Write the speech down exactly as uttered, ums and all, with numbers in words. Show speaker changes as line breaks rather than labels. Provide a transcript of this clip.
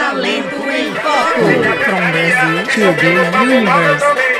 Talento em Foco.
From Brazil to the universe.